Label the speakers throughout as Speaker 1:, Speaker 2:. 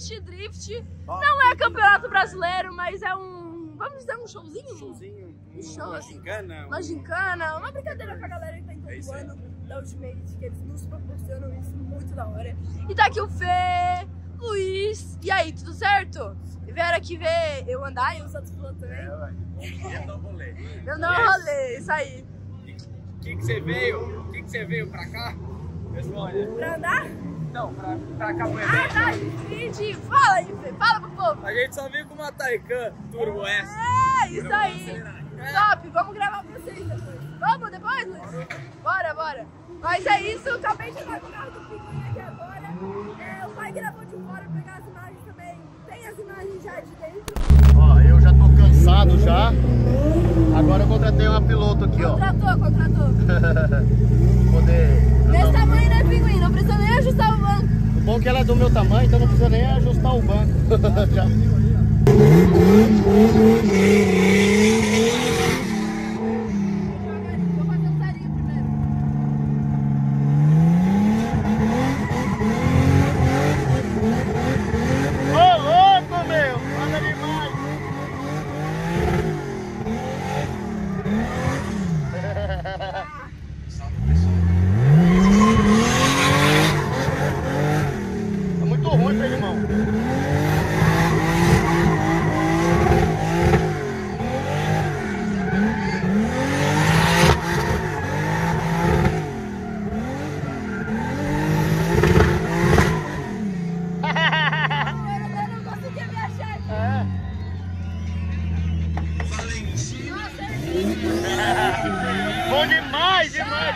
Speaker 1: Twist Drift. Não é campeonato brasileiro, mas é um, vamos dizer, um showzinho?
Speaker 2: Showzinho,
Speaker 1: show,
Speaker 2: uma gincana.
Speaker 1: Uma gincana, uma brincadeira pra galera que tá entrando da Ultimate, que eles nos proporcionam isso muito da hora. E tá aqui o Fê, Luiz, e aí, tudo certo? Vieram aqui ver eu andar e os outros pilotos também?
Speaker 2: Eu não rolê.
Speaker 1: Eu não rolê, isso aí.
Speaker 2: O que você veio? O que você veio pra cá? Pessoal,
Speaker 1: Pra andar?
Speaker 2: não, pra Capoeira.
Speaker 1: Ah, tá, gente, fala aí, Fê, fala pro povo.
Speaker 2: A gente só veio com uma Taycan Turbo S.
Speaker 1: É, isso aí. Top, vamos gravar pra vocês depois. Vamos depois, Luiz? Bora. Mas é isso, eu acabei de chegar com o carro do Pinguim aqui agora. O pai gravou de fora, pegar as imagens também. Tem as imagens já de dentro.
Speaker 3: Ó, eu já tô cansado já. Agora eu contratei uma piloto aqui, ó.
Speaker 1: Contratou.
Speaker 3: Poder...
Speaker 1: Desse tamanho, né, Pinguim? Não precisa nem ajustar o banco.
Speaker 3: O bom é que ela é do meu tamanho, então não precisa nem ajustar o banco. Já.
Speaker 1: Vou fazer um sarinho primeiro.
Speaker 3: Ô, louco, meu! Anda demais! É muito ruim, meu irmão.
Speaker 1: Eu não conseguia me achar aqui.
Speaker 3: Bom demais!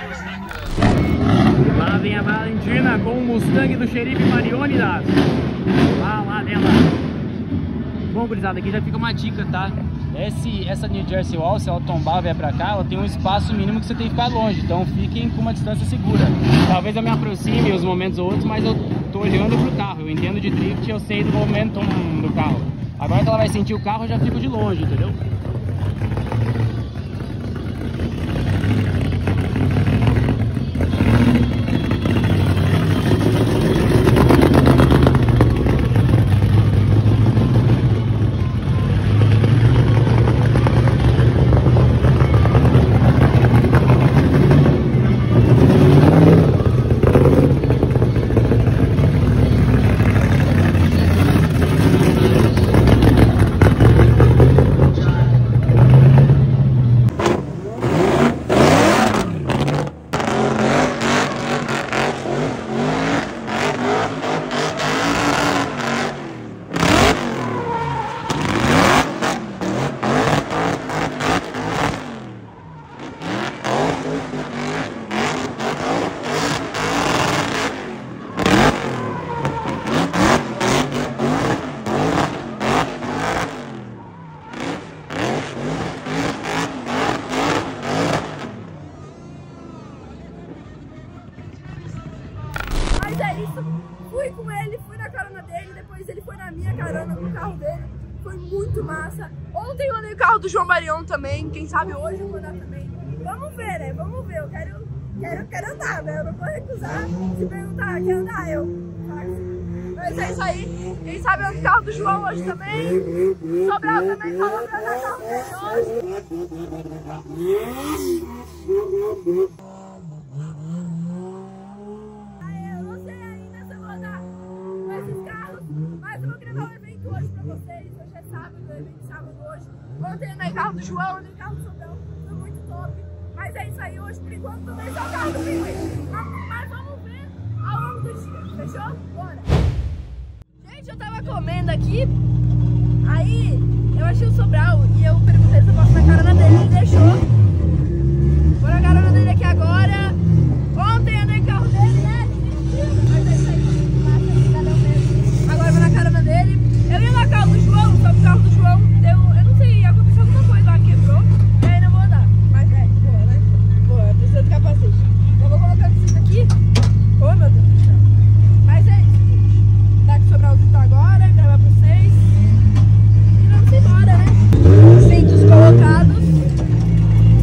Speaker 4: Lá vem a Valentina com o Mustang do xerife Mariônidas. Lá dela. Bom, gurizada, aqui já fica uma dica, tá? Essa New Jersey Wall, se ela tombar e vier pra cá, ela tem um espaço mínimo que você tem que ficar longe. Então fiquem com uma distância segura. Talvez eu me aproxime os momentos ou outros, mas eu tô olhando pro carro. Eu entendo de drift e eu sei do momentum do carro. Agora que ela vai sentir o carro, eu já fico de longe, entendeu?
Speaker 1: Mas é isso, fui com ele, fui na carona dele, depois ele foi na minha carona no carro dele, foi muito massa. Ontem eu andei o carro do João Marion também, quem sabe hoje eu vou andar também. Vamos ver, né? Vamos ver, eu quero andar, né? Eu não vou recusar. Se perguntar, quer andar? Eu faço. Mas é isso aí, quem sabe eu ando o carro do João hoje também. Sobral também falou pra andar o carro dele hoje. Eu não sei ainda se eu vou andar com esses carros, mas eu vou gravar um evento hoje pra vocês. Hoje é sábado, o evento sábado hoje. Ontem andei no carro do João, andei no carro do Sobral, foi muito top. Mas é isso aí, hoje por enquanto também só o carro do Pinguim. Mas vamos ver ao longo do dia, fechou? Bora! Gente, eu tava comendo aqui, aí eu achei o Sobral e eu perguntei se eu posso na carona dele, ele deixou. Vou na carona dele aqui agora. Ontem andei no carro dele, né? Mas é isso aí, cadê o mesmo? Agora vou na carona dele. Eu ia no carro do João, só que o carro do João deu, eu não sei, aconteceu alguma coisa lá, quebrou. E aí não vou andar. Mas é, boa, né? Boa, precisa de capacete. Eu vou colocar isso aqui. Oh, meu Deus do céu. Mas é isso, gente. Dá que sobrar o vídeo agora, gravar pra vocês. E vamos embora, né? Cintos colocados.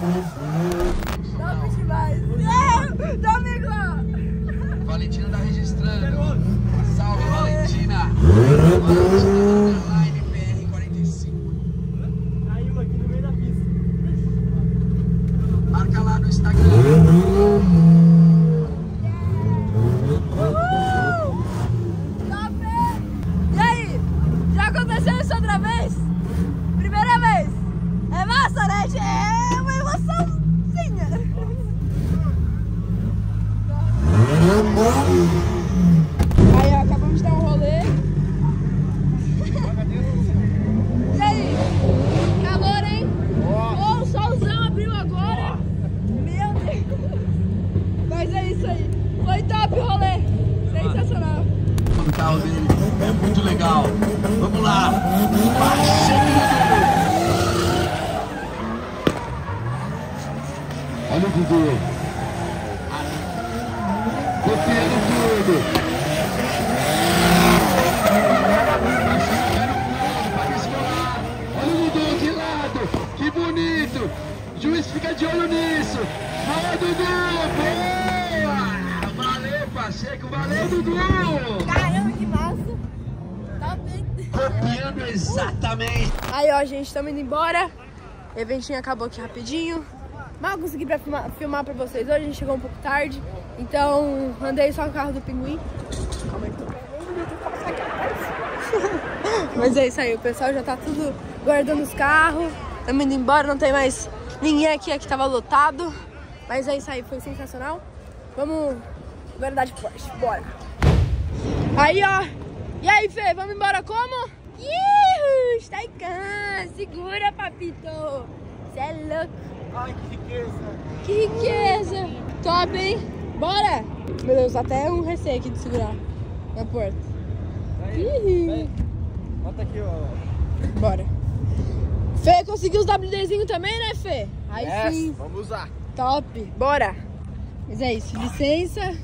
Speaker 1: Top demais. Domingo!
Speaker 5: Valentina tá registrando. Salve, Valentina. Valentina Underline PR45.
Speaker 4: Caiu aqui no meio da pista.
Speaker 5: Marca lá no Instagram.
Speaker 1: Top! E aí? Já aconteceu isso outra vez? Primeira vez? É massa, né? É uma emoçãozinha. Aí, ó, acabamos de dar um rolê. E aí? Calor, hein? Oh, o solzão abriu agora. Meu Deus. Mas é isso aí. Foi top o rolê. Sensacional.
Speaker 5: O carro dele é muito legal. Vamos lá. Olha o Dudu. Copiando tudo. Olha o Dudu de lado. Que bonito. O juiz fica de olho nisso. Boa, Dudu. Boa. Valeu, Pacheco. Valeu, Dudu.
Speaker 1: Caramba, que massa. Top, hein?
Speaker 5: Copiando exatamente.
Speaker 1: Aí, ó, gente, estamos indo embora. O eventinho acabou aqui rapidinho. Mal consegui filmar pra vocês hoje, a gente chegou um pouco tarde. Então, andei só no carro do Pinguim. Calma aí, tô Mas é isso aí, o pessoal já tá tudo guardando os carros. Estamos indo embora, não tem mais ninguém aqui tava lotado. Mas é isso aí, foi sensacional. Vamos guardar de Porsche, bora. Aí, ó. E aí, Fê, vamos embora como? Ih, Taikan, segura, papito. Cê é louco.
Speaker 3: Ai, que riqueza.
Speaker 1: Que riqueza. Top, hein? Bora. Meu Deus, até um receio aqui de segurar na porta. Ih.
Speaker 3: Bota aqui, ó.
Speaker 1: Bora. Fê, conseguiu os WDzinho também, né, Fê? Aí sim.
Speaker 3: Vamos usar.
Speaker 1: Top. Bora. Mas é isso, licença.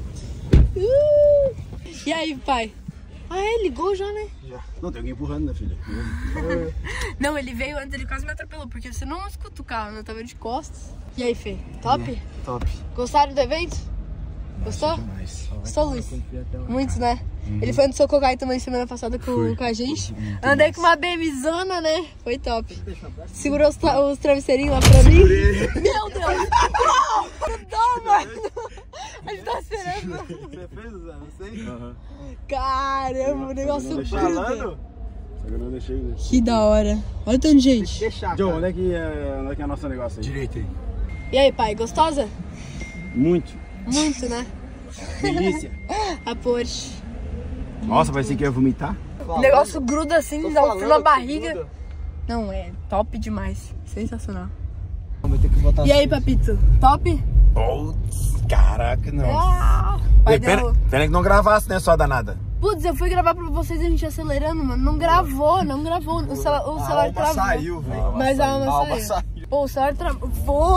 Speaker 1: E aí, pai? Ah, ele ligou já, né?
Speaker 3: Já. Não, tem alguém empurrando, né, filha?
Speaker 1: Não, ele veio antes, ele quase me atropelou, porque você não escuta o carro, né? Eu tava de costas. E aí, Fê? Top?
Speaker 3: Top.
Speaker 1: Gostaram do evento? Gostou?
Speaker 3: Demais.
Speaker 1: Gostou, Luiz? Muitos, né? Ele foi no Socogai também semana passada com a gente. Andei com uma BMzona, né? Foi top. Segurou os travesseirinhos lá pra mim. Meu Deus! Não, mano! A gente tá esperando.
Speaker 3: Você fez, Zé? Não sei?
Speaker 1: Caramba, o negócio gruda.
Speaker 3: Só que eu não deixei. Né?
Speaker 1: Que da hora. Olha o tanto de gente.
Speaker 3: Deixar. Joe, onde é que é nosso negócio aí? Direito aí.
Speaker 1: E aí, pai, gostosa?
Speaker 3: Muito.
Speaker 1: Muito, né?
Speaker 3: Delícia.
Speaker 1: A Porsche.
Speaker 3: Nossa, parecia que ia vomitar.
Speaker 1: O negócio gruda assim, dá um frio na barriga. Não, é top demais. Sensacional. E aí, papito? Top?
Speaker 3: Putz, caraca, não.
Speaker 1: Ah, pai deu...
Speaker 3: Pena que não gravasse, né, só danada.
Speaker 1: Putz, eu fui gravar pra vocês e a gente acelerando, mano. Não gravou. O celular travou.
Speaker 3: Saiu, velho.
Speaker 1: Mas a alma saiu. Pô, o celular travou.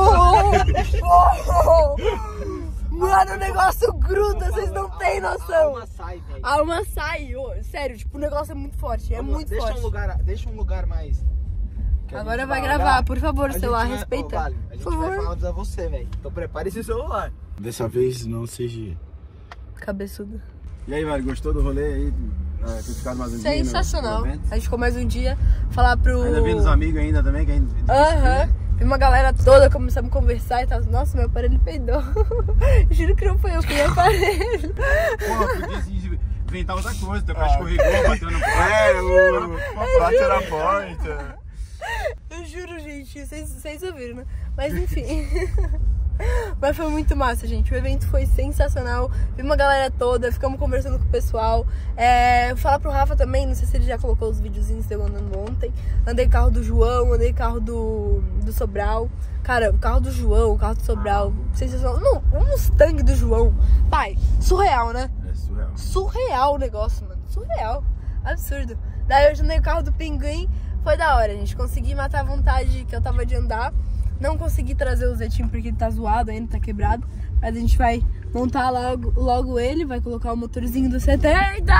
Speaker 1: Mano, o negócio gruda, vocês não têm noção.
Speaker 2: A alma sai, velho.
Speaker 1: A alma sai, sério, tipo, o negócio é muito forte, muito forte.
Speaker 2: Deixa um lugar mais...
Speaker 1: Agora vai gravar, por favor, o celular, respeita.
Speaker 2: Vale, a gente
Speaker 1: por favor.
Speaker 2: vai falar pra você, velho. Então prepare esse celular.
Speaker 3: Dessa vez não seja...
Speaker 1: Cabeçudo.
Speaker 3: E aí, velho, gostou do rolê aí? Ter ficado mais um dia?
Speaker 1: Sensacional. A gente ficou mais um dia, falar pro...
Speaker 3: Ainda vindo os amigos ainda também, que a gente...
Speaker 1: Vi uma galera toda, começamos a conversar e tal. Nossa, meu aparelho peidou. Juro que não foi eu, foi o aparelho.
Speaker 3: Pô, podia inventar outra coisa, teu pai escorregou, bateu no pé, bateu na porta.
Speaker 1: Eu juro, gente, vocês ouviram, né? Mas enfim. Mas foi muito massa, gente. O evento foi sensacional. Vi uma galera toda, ficamos conversando com o pessoal. Falar pro Rafa também, não sei se ele já colocou os videozinhos que eu andando ontem. Andei carro do João, andei carro do Sobral. Cara, o carro do João, o carro do Sobral, sensacional. Não, o Mustang do João. Pai, surreal, né?
Speaker 3: É surreal.
Speaker 1: Surreal o negócio, mano. Surreal. Absurdo. Daí eu andei o carro do Pinguim. Foi da hora, gente. Consegui matar a vontade que eu tava de andar. Não consegui trazer o Zetinho porque ele tá zoado ainda, tá quebrado. Mas a gente vai montar logo ele, vai colocar o motorzinho do 70.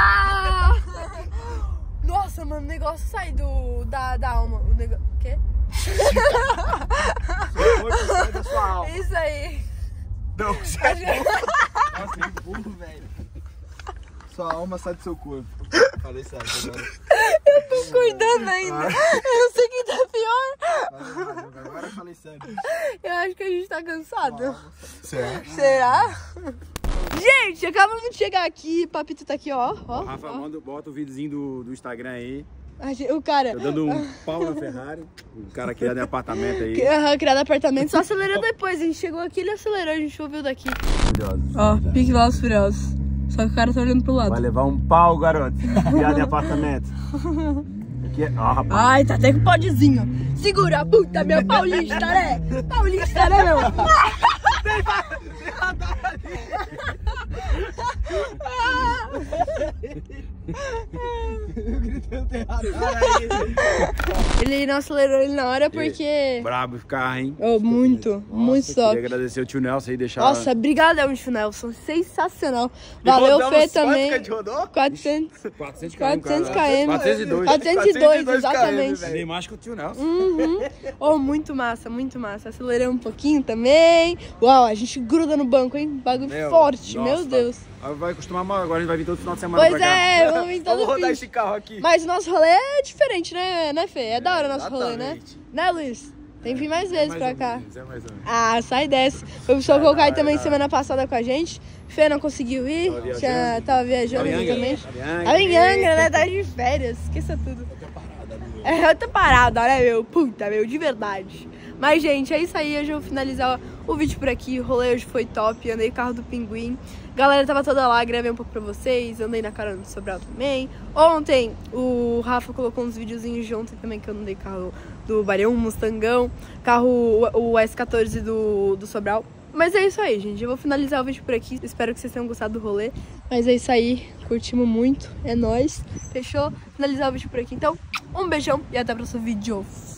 Speaker 1: Nossa, mano, o negócio sai da alma. O negócio... O quê?
Speaker 3: sai da sua alma.
Speaker 1: Isso aí.
Speaker 3: Não, você é burro. Nossa, que burro, velho. Sua alma sai do seu corpo. Falei sério agora.
Speaker 1: Eu tô cuidando ainda. Eu não sei quem tá pior.
Speaker 3: Agora eu falei sério.
Speaker 1: Eu acho que a gente tá cansado.
Speaker 3: Certo.
Speaker 1: Será? Gente, acabamos de chegar aqui. Papito tá aqui, ó.
Speaker 3: Rafa, bota o videozinho do Instagram aí.
Speaker 1: O cara...
Speaker 3: Tô dando um pau na Ferrari. O cara criado em apartamento aí.
Speaker 1: Criado apartamento, só acelerou depois. A gente chegou aqui, ele acelerou, a gente ouviu daqui.
Speaker 3: Curiosos.
Speaker 1: Ó, pique Velozes e Furiosos. Só que o cara tá olhando pro lado.
Speaker 3: Vai levar um pau, garoto. Criado em apartamento. Aqui é... Ó, rapaz.
Speaker 1: Ai, tá até com podzinho. Segura, puta, meu paulista, né? Paulista, né, meu?
Speaker 3: Eu gritei um terrado.
Speaker 1: Ele não acelerou ele na hora porque...
Speaker 3: Brabo esse carro, hein?
Speaker 1: Oh, muito, muito top.
Speaker 3: Queria agradecer o tio Nelson aí, deixar...
Speaker 1: Nossa, brigadão, tio Nelson. Sensacional. Valeu, Fê, também. 400 km. 402, exatamente.
Speaker 3: Nem mais que o tio Nelson.
Speaker 1: Oh, muito massa, muito massa. Acelerei um pouquinho também. Uau, a gente gruda no banco, hein? Bagulho forte,
Speaker 3: nossa,
Speaker 1: meu Deus.
Speaker 3: Vai acostumar mal, agora a gente vai vir todo final de semana
Speaker 1: Pois
Speaker 3: pra cá.
Speaker 1: é, vamos vir todo
Speaker 3: Vamos rodar
Speaker 1: fim.
Speaker 3: esse carro aqui.
Speaker 1: Mas o nosso rolê é diferente, né, Fê? É da hora o nosso rolê, né? Né, Luiz? Tem que vir mais vezes pra cá. Ah, sai dessa. Foi o Socorro Kai também semana passada com a gente. Fê não conseguiu ir, tava viajando exatamente. Tava em Angra, né? Tava de férias, esqueça tudo. É outra parada, né, meu? Puta, meu, de verdade. Mas, gente, é isso aí. Hoje eu vou finalizar o vídeo por aqui. O rolê hoje foi top. Andei no carro do Pinguim. A galera tava toda lá, gravei um pouco pra vocês. Andei na carona do Sobral também. Ontem o Rafa colocou uns videozinhos de ontem também, que eu andei carro do Barão, Mustangão. Carro, o S14 do Sobral. Mas é isso aí, gente. Eu vou finalizar o vídeo por aqui. Espero que vocês tenham gostado do rolê. Mas é isso aí. Curtimos muito. É nóis. Fechou? Finalizar o vídeo por aqui. Então, um beijão e até o próximo vídeo.